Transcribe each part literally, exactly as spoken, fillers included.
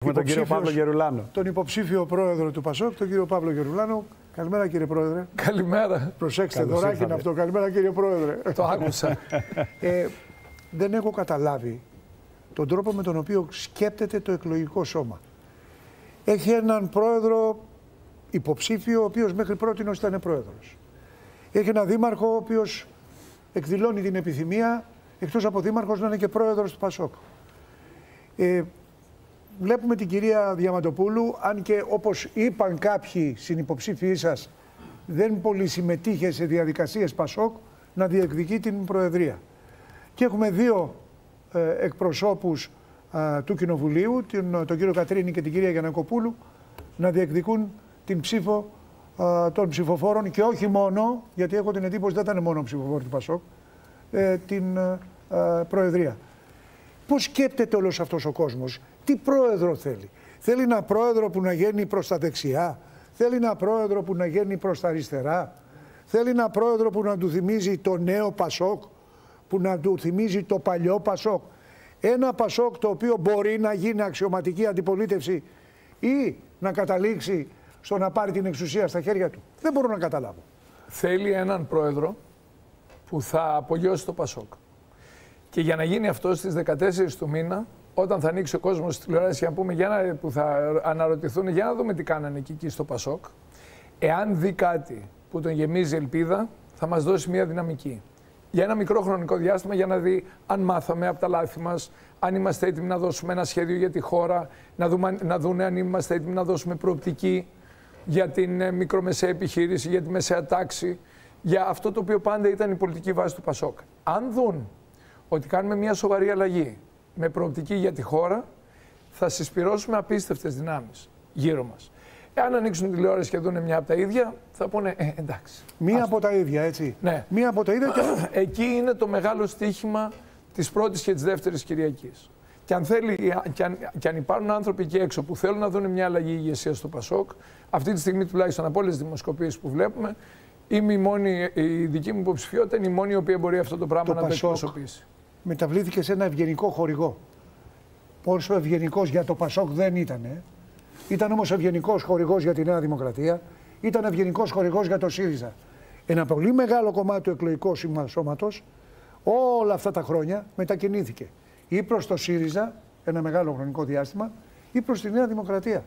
Έχουμε τον κύριο Παύλο Γερουλάνο. Τον υποψήφιο πρόεδρο του Πασόκ, τον κύριο Παύλο Γερουλάνο. Καλημέρα κύριε Πρόεδρε. Καλημέρα. Προσέξτε, δωράκι είναι αυτό. Καλημέρα κύριε Πρόεδρε. Το άκουσα. ε, δεν έχω καταλάβει τον τρόπο με τον οποίο σκέπτεται το εκλογικό σώμα. Έχει έναν πρόεδρο υποψήφιο, ο οποίος μέχρι πρότινος ήταν πρόεδρος. Έχει έναν δήμαρχο, ο οποίος εκδηλώνει την επιθυμία, εκτός από δήμαρχος, να είναι και πρόεδρος του Πασόκ. Ε, βλέπουμε την κυρία Διαμαντοπούλου, αν και όπως είπαν κάποιοι συνυποψήφιοι σας, δεν πολύ συμμετείχε σε διαδικασίες Πασόκ, να διεκδικεί την Προεδρία. Και έχουμε δύο ε, εκπροσώπους ε, του Κοινοβουλίου, τον, τον κύριο Κατρίνη και την κυρία Γιαννακοπούλου, να διεκδικούν την ψήφο ε, των ψηφοφόρων και όχι μόνο, γιατί έχω την εντύπωση δεν ήταν μόνο ψηφοφόροι του Πασόκ, ε, την ε, ε, Προεδρία. Πώς σκέπτεται όλος αυτός ο κόσμος, τι πρόεδρο θέλει. Θέλει ένα πρόεδρο που να γίνει προς τα δεξιά, θέλει ένα πρόεδρο που να γίνει προς τα αριστερά, θέλει ένα πρόεδρο που να του θυμίζει το νέο Πασόκ, που να του θυμίζει το παλιό Πασόκ. Ένα Πασόκ το οποίο μπορεί να γίνει αξιωματική αντιπολίτευση ή να καταλήξει στο να πάρει την εξουσία στα χέρια του. Δεν μπορώ να καταλάβω. Θέλει έναν πρόεδρο που θα απογειώσει το Πασόκ. Και για να γίνει αυτό στις δεκατέσσερις του μήνα, όταν θα ανοίξει ο κόσμος στη τηλεόραση για να πούμε, για να, που θα αναρωτηθούν, για να δούμε τι κάνανε εκεί, εκεί στο Πασόκ, εάν δει κάτι που τον γεμίζει ελπίδα, θα μας δώσει μια δυναμική. Για ένα μικρό χρονικό διάστημα, για να δει αν μάθαμε από τα λάθη μας, αν είμαστε έτοιμοι να δώσουμε ένα σχέδιο για τη χώρα, να, δούμε, να δούνε αν είμαστε έτοιμοι να δώσουμε προοπτική για την ε, μικρομεσαία επιχείρηση, για τη μεσαία τάξη, για αυτό το οποίο πάντα ήταν η πολιτική βάση του Πασόκ. Αν δουν ότι κάνουμε μια σοβαρή αλλαγή με προοπτική για τη χώρα, θα συσπυρώσουμε απίστευτες δυνάμεις γύρω μας. Εάν ανοίξουν τηλεόραση και δουν μια από τα ίδια, θα πούνε ε, εντάξει. Μία ας... από τα ίδια, έτσι. Ναι. Μία από τα ίδια και... Εκεί είναι το μεγάλο στοίχημα της πρώτης και της δεύτερης Κυριακής. Και αν, θέλει, και, αν, και αν υπάρχουν άνθρωποι εκεί έξω που θέλουν να δουν μια αλλαγή ηγεσία στο Πασόκ, αυτή τη στιγμή τουλάχιστον από όλες τις δημοσκοπήσεις που βλέπουμε, είμαι η, μόνη, η δική μου υποψηφιότητα είναι η μόνη η οποία μπορεί αυτό το πράγμα το να Πασόκ το εκπροσωπήσει. Μεταβλήθηκε σε ένα ευγενικό χορηγό. Πόσο ευγενικός για το Πασόκ δεν ήταν. Ε? Ήταν όμως ευγενικός χορηγός για τη Νέα Δημοκρατία, ήταν ευγενικός χορηγός για το ΣΥΡΙΖΑ. Ένα πολύ μεγάλο κομμάτι του εκλογικού σώματος όλα αυτά τα χρόνια μετακινήθηκε ή προς το ΣΥΡΙΖΑ, ένα μεγάλο χρονικό διάστημα, ή προς τη Νέα Δημοκρατία.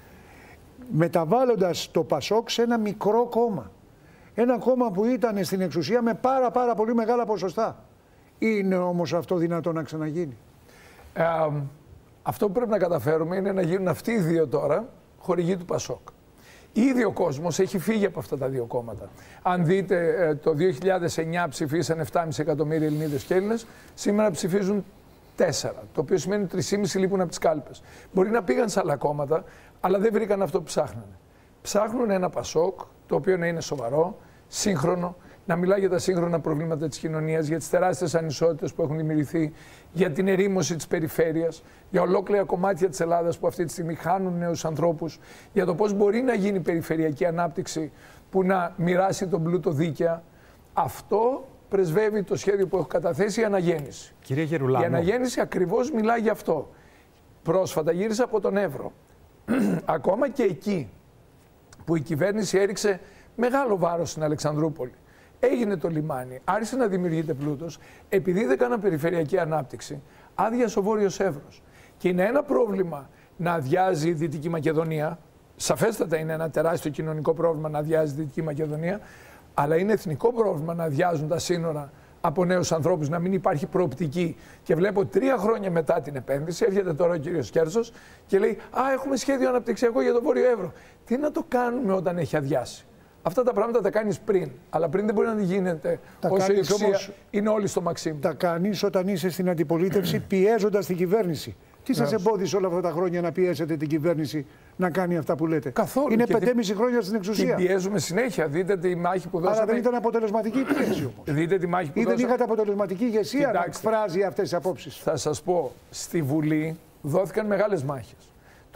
Μεταβάλλοντας το Πασόκ σε ένα μικρό κόμμα. Ένα κόμμα που ήταν στην εξουσία με πάρα πάρα πολύ μεγάλα ποσοστά. Είναι όμως αυτό δυνατό να ξαναγίνει? Ε, αυτό που πρέπει να καταφέρουμε είναι να γίνουν αυτοί οι δύο τώρα χορηγοί του Πασόκ. Ήδη ο κόσμος έχει φύγει από αυτά τα δύο κόμματα. Αν δείτε, ε, το δύο χιλιάδες εννιά ψηφίσαν επτά κόμμα πέντε εκατομμύρια Ελληνίδες και Έλληνες, σήμερα ψηφίζουν τέσσερα, το οποίο σημαίνει τρία κόμμα πέντε λείπουν από τις κάλπες. Μπορεί να πήγαν σε άλλα κόμματα, αλλά δεν βρήκαν αυτό που ψάχνανε. Ψάχνουν ένα Πασόκ, το οποίο να είναι σοβαρό, σύγχρονο, να μιλάει για τα σύγχρονα προβλήματα της κοινωνίας, για τις τεράστιες ανισότητες που έχουν δημιουργηθεί, για την ερήμωση της περιφέρειας, για ολόκληρα κομμάτια της Ελλάδας που αυτή τη στιγμή χάνουν νέους ανθρώπους, για το πώς μπορεί να γίνει περιφερειακή ανάπτυξη που να μοιράσει τον πλούτο δίκαια. Αυτό πρεσβεύει το σχέδιο που έχω καταθέσει, η αναγέννηση. Κύριε Γερουλάνο. Η αναγέννηση ακριβώς μιλάει γι' αυτό. Πρόσφατα γύρισα από τον Εύρο. Ακόμα και εκεί που η κυβέρνηση έριξε μεγάλο βάρος στην Αλεξανδρούπολη. Έγινε το λιμάνι, άρχισε να δημιουργείται πλούτος, επειδή δεν κάναν περιφερειακή ανάπτυξη, άδειασε ο Βόρειος Εύρος. Και είναι ένα πρόβλημα να αδειάζει η Δυτική Μακεδονία, σαφέστατα είναι ένα τεράστιο κοινωνικό πρόβλημα να αδειάζει η Δυτική Μακεδονία, αλλά είναι εθνικό πρόβλημα να αδειάζουν τα σύνορα από νέους ανθρώπους, να μην υπάρχει προοπτική. Και βλέπω τρία χρόνια μετά την επένδυση, έρχεται τώρα ο κύριος Κέρσος και λέει «Α, έχουμε σχέδιο αναπτυξιακό για το Βόρειο Εύρο». Τι να το κάνουμε όταν έχει αδειάσει? Αυτά τα πράγματα τα κάνεις πριν, αλλά πριν δεν μπορεί να γίνεται τα όσο η ουσία όμως, είναι όλοι στο Μαξίμου. Τα κάνεις όταν είσαι στην αντιπολίτευση πιέζοντας την κυβέρνηση. Τι σας εμπόδισε όλα αυτά τα χρόνια να πιέσετε την κυβέρνηση να κάνει αυτά που λέτε? Καθόλου. Είναι πεντέμισι χρόνια στην εξουσία. Την πιέζουμε συνέχεια. Δείτε τη μάχη που δώσαμε. Άρα δεν ήταν αποτελεσματική η πίεση όμως. Δείτε τη μάχη που Ή δώσαμε. δεν είχατε αποτελεσματική ηγεσία. Κοιτάξτε, να εκφράζει αυτές τις απόψεις. Θα σας πω, στη Βουλή δόθηκαν μεγάλες μάχες. Το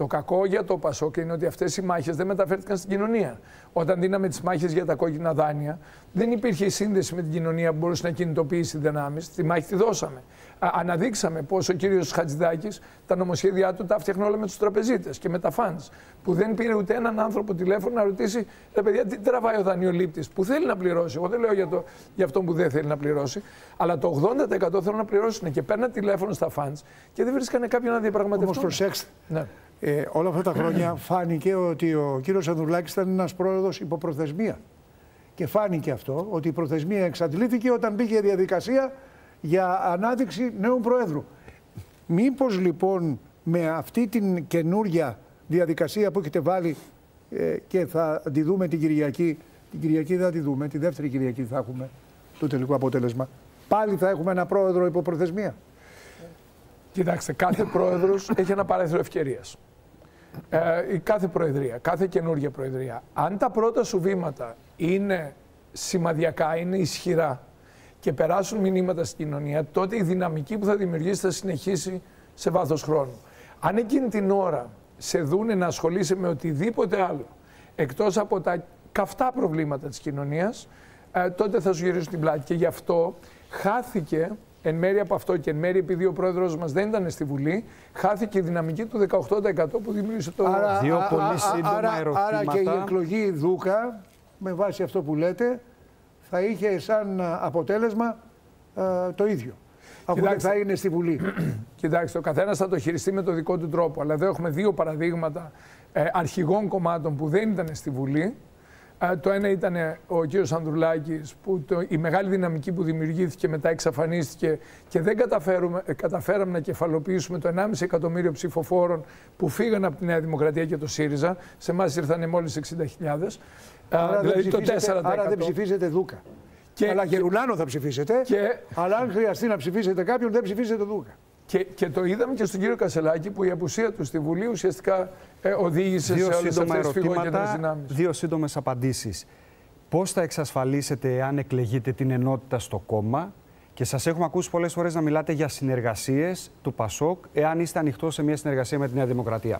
Το κακό για το Πασόκ είναι ότι αυτές οι μάχες δεν μεταφέρθηκαν στην κοινωνία. Όταν δίναμε τις μάχες για τα κόκκινα δάνεια, δεν υπήρχε η σύνδεση με την κοινωνία που μπορούσε να κινητοποιήσει δυνάμεις. Τη μάχη τη δώσαμε. Α, αναδείξαμε πως ο κύριος Χατζηδάκης τα νομοσχέδιά του τα έφτιαχνε όλα με τους τραπεζίτες και με τα φαντς. Που δεν πήρε ούτε έναν άνθρωπο τηλέφωνο να ρωτήσει: ρε παιδιά, τι τραβάει ο δανειολήπτης που θέλει να πληρώσει. Εγώ δεν λέω για, το, για αυτόν που δεν θέλει να πληρώσει, αλλά το ογδόντα τοις εκατό θέλουν να πληρώσουν και παίρνουν τηλέφωνο στα φαντς και δεν βρίσκανε κάποιον να διαπραγματευτούν. Όμως προσέξτε. Ναι. Ε, όλα αυτά τα χρόνια φάνηκε ότι ο κύριος Ανδρουλάκης ήταν ένας πρόεδρος υπό προθεσμία. Και φάνηκε αυτό, ότι η προθεσμία εξαντλήθηκε όταν μπήκε η διαδικασία για ανάδειξη νέου Προέδρου. Μήπως λοιπόν με αυτή την καινούργια διαδικασία που έχετε βάλει ε, και θα τη δούμε την Κυριακή, την Κυριακή δεν θα τη δούμε, τη δεύτερη Κυριακή θα έχουμε το τελικό αποτέλεσμα, πάλι θα έχουμε ένα πρόεδρο υπό προθεσμία. Κοιτάξτε, κάθε πρόεδρος έχει ένα παράθυρο ευκαιρίας. Ε, η κάθε προεδρία, κάθε καινούργια προεδρία. Αν τα πρώτα σου βήματα είναι σημαδιακά, είναι ισχυρά και περάσουν μηνύματα στην κοινωνία, τότε η δυναμική που θα δημιουργήσει θα συνεχίσει σε βάθος χρόνου. Αν εκείνη την ώρα σε δούνε να ασχολείσαι με οτιδήποτε άλλο, εκτός από τα καυτά προβλήματα της κοινωνίας, ε, τότε θα σου γυρίσουν την πλάτη. Και γι' αυτό χάθηκε, εν μέρει από αυτό και εν μέρει επειδή ο πρόεδρος μας δεν ήταν στη Βουλή, χάθηκε η δυναμική του δεκαοκτώ τοις εκατό που δημιούργησε το... Άρα, Δύο πολύ σύντομα άρα, ερωτήματα. άρα και η εκλογή Δούκα, με βάση αυτό που λέτε, θα είχε σαν αποτέλεσμα ε, το ίδιο. Αφού δεν θα είναι στη Βουλή. Κοιτάξτε, ο καθένας θα το χειριστεί με το δικό του τρόπο. Αλλά εδώ έχουμε δύο παραδείγματα ε, αρχηγών κομμάτων που δεν ήταν στη Βουλή. Ε, το ένα ήταν ο κύριος Ανδρουλάκης, που το, η μεγάλη δυναμική που δημιουργήθηκε μετά εξαφανίστηκε και δεν ε, καταφέραμε να κεφαλοποιήσουμε το ενάμιση εκατομμύριο ψηφοφόρων που φύγαν από τη Νέα Δημοκρατία και το ΣΥΡΙΖΑ. Σε εμάς ήρθαν μόλις εξήντα χιλιάδες. Άρα, δηλαδή δεν το τέσσερα τοις εκατό. Άρα δεν ψηφίζετε Δούκα. Και, αλλά και, Γερουλάνο θα ψηφίσετε, και, αλλά αν χρειαστεί να ψηφίσετε κάποιον, δεν ψηφίσετε Δούκα. Και, και το είδαμε και στον κύριο Κασσελάκη που η απουσία του στη Βουλή ουσιαστικά ε, οδήγησε δύο σε όλες αυτές τις φυγόκεντρες ερωτήματα, δυνάμεις. δύο σύντομες απαντήσεις. Πώς θα εξασφαλίσετε, εάν εκλεγείτε, την ενότητα στο κόμμα? Και σας έχουμε ακούσει πολλές φορές να μιλάτε για συνεργασίες του Πασόκ, εάν είστε ανοιχτός σε μια συνεργασία με τη Νέα Δημοκρατία.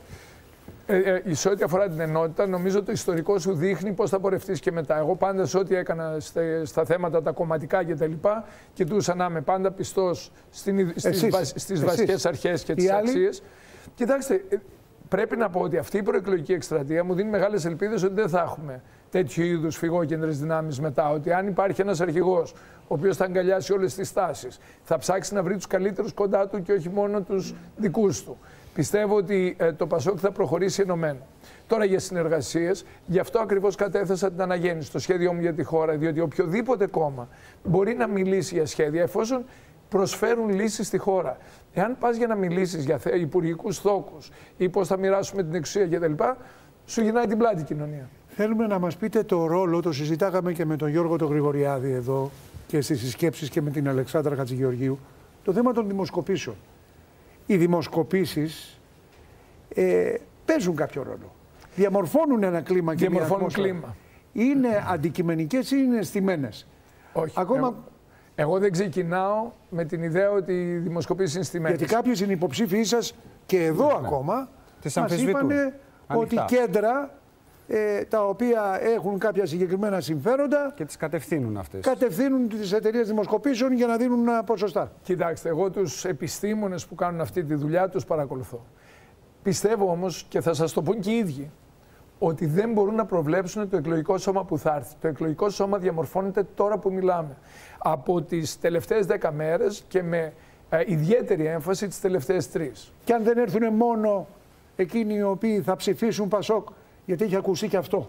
Ε, ε, σε ό,τι αφορά την ενότητα, νομίζω το ιστορικό σου δείχνει πώς θα πορευτείς και μετά. Εγώ πάντα σε ό,τι έκανα στα, στα θέματα τα κομματικά κτλ. Κοιτούσα να είμαι πάντα πιστός στην, στις, βα, στις βασικές αρχές και τις αξίες. Κοιτάξτε, πρέπει να πω ότι αυτή η προεκλογική εκστρατεία μου δίνει μεγάλες ελπίδες ότι δεν θα έχουμε τέτοιου είδους φυγόκεντρες δυνάμεις μετά. Ότι αν υπάρχει ένας αρχηγός ο οποίος θα αγκαλιάσει όλες τις τάσεις, θα ψάξει να βρει τους καλύτερους κοντά του και όχι μόνο τους δικούς του. Πιστεύω ότι ε, το Πασόκ θα προχωρήσει ενωμένο. Τώρα για συνεργασίες, γι' αυτό ακριβώς κατέθεσα την αναγέννηση, το σχέδιό μου για τη χώρα, διότι οποιοδήποτε κόμμα μπορεί να μιλήσει για σχέδια εφόσον προσφέρουν λύσεις στη χώρα. Εάν πας για να μιλήσεις για υπουργικούς θόκους ή πώς θα μοιράσουμε την εξουσία κτλ., σου γυρνάει την πλάτη η κοινωνία. Θέλουμε να μας πείτε το ρόλο, το συζητάγαμε και με τον Γιώργο τον Γρηγοριάδη εδώ και στις συσκέψεις και με την Αλεξάνδρα Χατζηγεωργίου, το θέμα των δημοσκοπήσεων. Οι δημοσκοπήσεις ε, παίζουν κάποιο ρόλο. Διαμορφώνουν ένα κλίμα και Διαμορφώνουν κλίμα. Είναι αντικειμενικές ή είναι στημένες? Όχι. Ακόμα... Εγώ, εγώ δεν ξεκινάω με την ιδέα ότι οι δημοσκοπήσεις είναι στημένες. Γιατί κάποιοι είναι υποψήφιοι σας και εδώ ναι. ακόμα μας είπανε ότι κέντρα ε, τα οποία έχουν κάποια συγκεκριμένα συμφέροντα και τις κατευθύνουν αυτές. Κατευθύνουν τις εταιρείες δημοσκοπήσεων για να δίνουν ποσοστά. Κοιτάξτε, εγώ τους επιστήμονες που κάνουν αυτή τη δουλειά τους παρακολουθώ. Πιστεύω όμως, και θα σας το πούν και οι ίδιοι, ότι δεν μπορούν να προβλέψουν το εκλογικό σώμα που θα έρθει. Το εκλογικό σώμα διαμορφώνεται τώρα που μιλάμε. Από τις τελευταίες δέκα μέρες και με ε, ιδιαίτερη έμφαση τις τελευταίες τρεις. Και αν δεν έρθουν μόνο εκείνοι οι οποίοι θα ψηφίσουν Πασόκ, γιατί έχει ακουστεί και αυτό,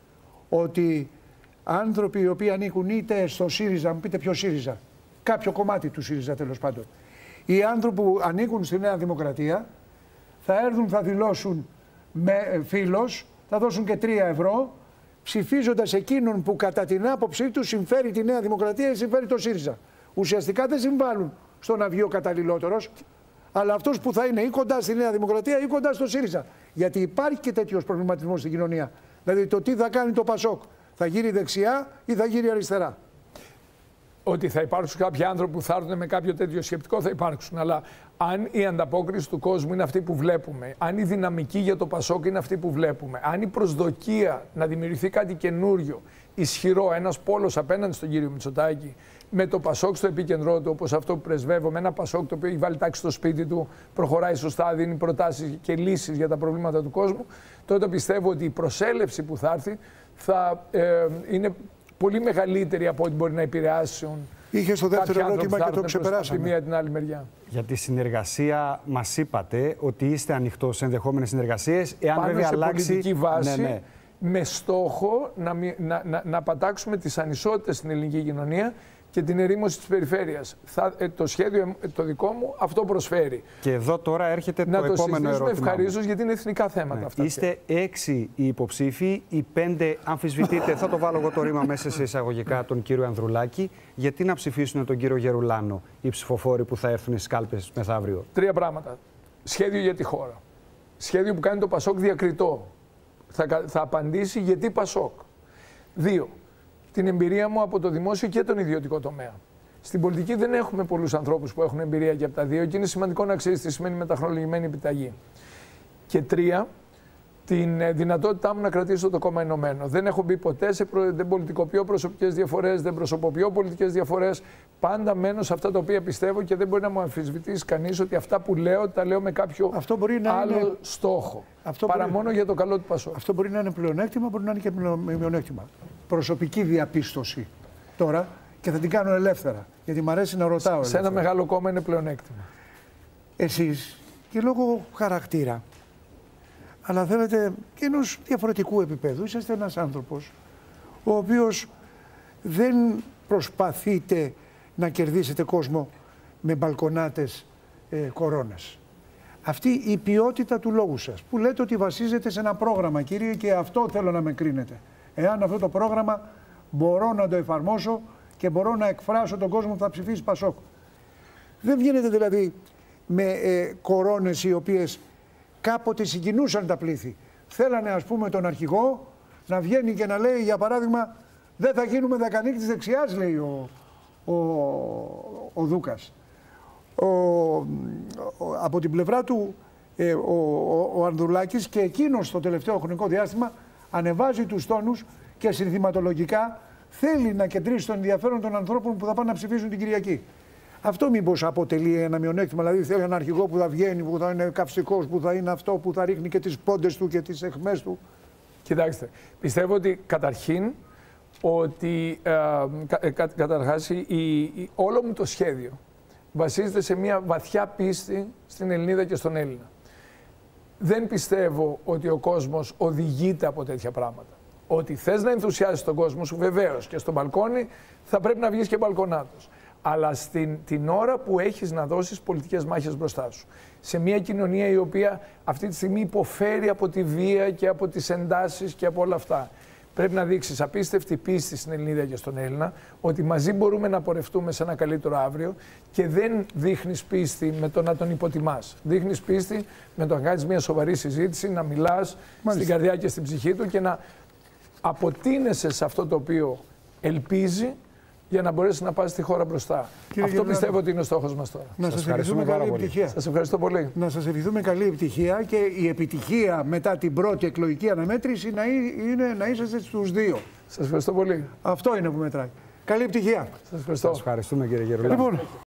ότι άνθρωποι οι οποίοι ανήκουν είτε στο ΣΥΡΙΖΑ, μου πείτε ποιο ΣΥΡΙΖΑ, κάποιο κομμάτι του ΣΥΡΙΖΑ τέλος πάντων, οι άνθρωποι που ανήκουν στη Νέα Δημοκρατία θα έρθουν, θα δηλώσουν με φίλος, θα δώσουν και τρία ευρώ, ψηφίζοντας εκείνον που κατά την άποψή του συμφέρει τη Νέα Δημοκρατία ή συμφέρει το ΣΥΡΙΖΑ. Ουσιαστικά δεν συμβάλλουν στο να βγει ο καταλληλότερος, αλλά αυτός που θα είναι ή κοντά στη Νέα Δημοκρατία ή κοντά στο ΣΥΡΙΖΑ. Γιατί υπάρχει και τέτοιος προβληματισμός στην κοινωνία. Δηλαδή το τι θα κάνει το Πασόκ, θα γύρει δεξιά ή θα γύρει αριστερά. Ότι θα υπάρξουν κάποιοι άνθρωποι που θα έρθουν με κάποιο τέτοιο σκεπτικό, θα υπάρξουν. Αλλά αν η ανταπόκριση του κόσμου είναι αυτή που βλέπουμε, αν η δυναμική για το Πασόκ είναι αυτή που βλέπουμε, αν η προσδοκία να δημιουργηθεί κάτι καινούριο, ισχυρό, ένας πόλος απέναντι στον κύριο Μητσοτάκη, με το Πασόκ στο επίκεντρό του, όπως αυτό που πρεσβεύω, με ένα Πασόκ το οποίο έχει βάλει τάξη στο σπίτι του, προχωράει σωστά, δίνει προτάσεις και λύσεις για τα προβλήματα του κόσμου, τότε πιστεύω ότι η προσέλευση που θα έρθει θα ε, είναι πολύ μεγαλύτερη από ό,τι μπορεί να επηρεάσουν. Είχε στο δεύτερο ερώτημα και το ξεπεράσαμε. Τη μία την άλλη μεριά. Για τη συνεργασία μας είπατε ότι είστε ανοιχτός σε ενδεχόμενες συνεργασίες. Εάν Πάνω βέβαια σε αλλάξει. πολιτική βάση, ναι, ναι. με στόχο να, να, να, να πατάξουμε τις ανισότητες στην ελληνική κοινωνία και την ερήμωση της περιφέρειας. Θα, ε, το σχέδιο το δικό μου αυτό προσφέρει. Και εδώ τώρα έρχεται να το, το επόμενο ερώτημα. Να το ευχαρίστως γιατί είναι εθνικά θέματα ναι. αυτά. Είστε έξι οι υποψήφοι, οι πέντε αμφισβητείτε, θα το βάλω εγώ το ρήμα μέσα σε εισαγωγικά, τον κύριο Ανδρουλάκη. Γιατί να ψηφίσουν τον κύριο Γερουλάνο οι ψηφοφόροι που θα έρθουν στις κάλπες μεθαύριο? Τρία πράγματα. Σχέδιο για τη χώρα. Σχέδιο που κάνει το Πασόκ διακριτό. Θα, θα απαντήσει γιατί Πασόκ. Δύο. Την εμπειρία μου από το δημόσιο και τον ιδιωτικό τομέα. Στην πολιτική δεν έχουμε πολλούς ανθρώπους που έχουν εμπειρία και από τα δύο και είναι σημαντικό να ξέρεις τι σημαίνει μεταχρονολογημένη επιταγή. Και τρία, την δυνατότητά μου να κρατήσω το κόμμα ενωμένο. Δεν έχω μπει ποτέ σε προ... δεν πολιτικοποιώ προσωπικές διαφορές, δεν προσωποποιώ πολιτικές διαφορές. Πάντα μένω σε αυτά τα οποία πιστεύω και δεν μπορεί να μου αμφισβητήσει κανείς ότι αυτά που λέω τα λέω με κάποιο αυτό μπορεί να άλλο είναι... στόχο. Αυτό παρά μπορεί... μόνο για το καλό του Πασόκ. Αυτό μπορεί να είναι πλεονέκτημα, μπορεί να είναι και μειονέκτημα. Προσωπική διαπίστωση τώρα και θα την κάνω ελεύθερα. Γιατί μου αρέσει να ρωτάω. Σε ένα μεγάλο κόμμα είναι πλεονέκτημα. Εσείς και λόγω χαρακτήρα, αλλά θέλετε και ενός διαφορετικού επίπεδου, είσαστε ένας άνθρωπος ο οποίος δεν προσπαθείτε να κερδίσετε κόσμο με μπαλκονάτες ε, κορώνες. Αυτή η ποιότητα του λόγου σας, που λέτε ότι βασίζεται σε ένα πρόγραμμα, κύριε, και αυτό θέλω να με κρίνετε. Εάν αυτό το πρόγραμμα μπορώ να το εφαρμόσω και μπορώ να εκφράσω τον κόσμο που θα ψηφίσει Πασόκ. Δεν βγαίνετε δηλαδή με ε, κορώνες οι οποίες κάποτε συγκινούσαν τα πλήθη. Θέλανε, ας πούμε, τον αρχηγό να βγαίνει και να λέει, για παράδειγμα, δεν θα γίνουμε δακανίκη της δεξιάς, λέει ο, ο, ο Δούκας. Ο, ο, από την πλευρά του ε, ο, ο, ο Ανδρουλάκης και εκείνος στο τελευταίο χρονικό διάστημα ανεβάζει τους τόνους και συνθηματολογικά θέλει να κεντρήσει τον ενδιαφέρον των ανθρώπων που θα πάνε να ψηφίσουν την Κυριακή. Αυτό μήπως αποτελεί ένα μειονέκτημα? Δηλαδή θέλει ένα αρχηγό που θα βγαίνει, που θα είναι καυστικός, που θα είναι αυτό, που θα ρίχνει και τις πόντες του και τις αιχμές του. Κοιτάξτε, πιστεύω ότι καταρχήν ότι ε, κα, κα, καταρχάς η, η, όλο μου το σχέδιο βασίζεται σε μια βαθιά πίστη στην Ελληνίδα και στον Έλληνα. Δεν πιστεύω ότι ο κόσμος οδηγείται από τέτοια πράγματα. Ότι θες να ενθουσιάσεις τον κόσμο σου, βεβαίως, και στο μπαλκόνι θα πρέπει να βγεις και μπαλκονάτος. Αλλά στην, την ώρα που έχεις να δώσεις πολιτικές μάχες μπροστά σου, σε μια κοινωνία η οποία αυτή τη στιγμή υποφέρει από τη βία και από τις εντάσεις και από όλα αυτά, πρέπει να δείξεις απίστευτη πίστη στην Ελληνίδα και στον Έλληνα, ότι μαζί μπορούμε να πορευτούμε σε ένα καλύτερο αύριο και δεν δείχνεις πίστη με το να τον υποτιμάς. Δείχνεις πίστη με το να κάνεις μια σοβαρή συζήτηση, να μιλάς Μάλιστα. στην καρδιά και στην ψυχή του και να αποτείνεσαι σε αυτό το οποίο ελπίζει για να μπορέσει να πάει στη χώρα μπροστά. Κύριε Αυτό Γερουλάνο, πιστεύω ότι είναι ο στόχος μας τώρα. Να σας, σας ευχαριστούμε καλή επιτυχία. Σας ευχαριστώ πολύ. Να σας ευχηθούμε καλή επιτυχία και η επιτυχία μετά την πρώτη εκλογική αναμέτρηση να, είναι, να είσαστε στους δύο. Σας ευχαριστώ πολύ. Αυτό είναι που μετράει. Καλή επιτυχία. Σας ευχαριστώ. Σας ευχαριστούμε, κύριε Γερουλάνο. Λοιπόν,